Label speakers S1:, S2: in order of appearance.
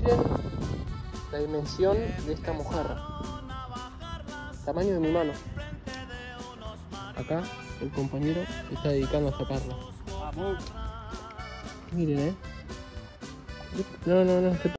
S1: Miren la dimensión de esta mojarra. Tamaño de mi mano. Acá el compañero se está dedicando a sacarla. Miren, No.